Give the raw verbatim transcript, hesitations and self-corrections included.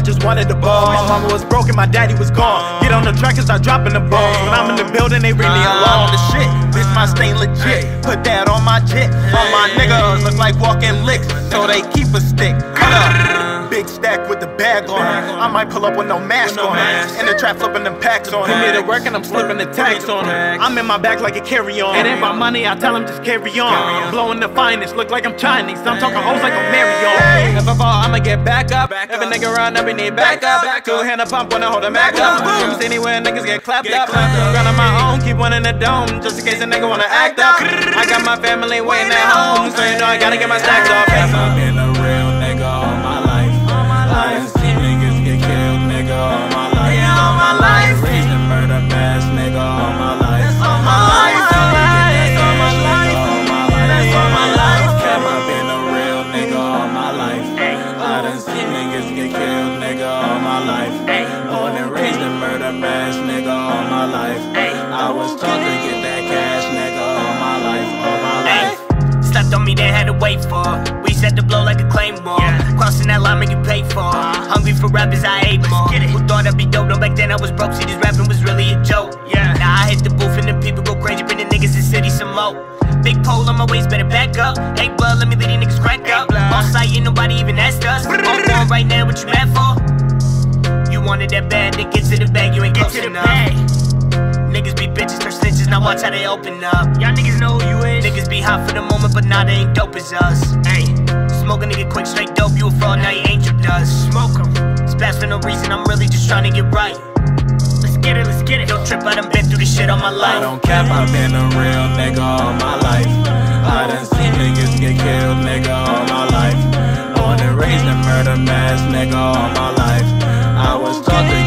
just wanted the ball. My mama was broke and my daddy was gone. Get on the track and start dropping the balls. When I'm in the building, they really along the shit. Bitch, my stain legit. Put that on my jet. All my niggas look like walking licks, so they keep a stick. Cut up. Big stack with the bag on it. I might pull up with no mask on it. In the trap flipping them packs on it. Put me to work and I'm slipping the tags on it. I'm in my bag like a carry-on. It ain't about money, I tell them just carry on. Blowing the finest, look like I'm Chinese. I'm talking hoes like I'm Marion. If I fall, I'ma get back up. If a nigga run up, he need back up. Two hand a pump when I hold him back up. Boom, anywhere niggas get clapped up. Run on my own, keep one in the dome, just in case a nigga wanna act up. I got my family waiting at home, so you know I gotta get my stacks off. I've been a real nigga all my life. I done seen niggas get killed, nigga, all my life. Yeah, all my life. Raised a murder mass, nigga, all my life. All my life. All my life. All my life. That's all my life. I've been a real nigga all my life. I done seen niggas get killed, nigga, all my life. Born and raised a murder mass, nigga, all my life. I was taught to get that cash, nigga, all my life, all my life. Slept on me, they had to wait for. We set the blow like a claymore. Crossing that line, make you pay for. Hungry for rappers, I ate more. Who thought I'd be dope? No, back then I was broke. See, this rapping was really a joke. Yeah. Now I hit the booth and the people go crazy, bring the niggas in city some more. Big pole on my waist, better back up. Hey, blood, let me lead these niggas crack up. On site, ain't nobody even asked us. On phone right now, what you mad for? You wanted that bad, then get to the bag, you ain't close enough. Niggas be bitches, turn snitches, now watch how they open up. Y'all niggas know who you is. Niggas be hot for the moment, but now they ain't dope as us. Hey, smoke a nigga quick, straight dope, you a fraud, now you ain't your dust. Smoke em. Splash for no reason, I'm really just trying to get right. Let's get it, let's get it. Don't trip, I done been through this shit all my life. I don't cap, I've been a real nigga all my life. I done seen niggas get killed, nigga, all my life. Born and raised a murder mass, nigga, all my life. I was taught to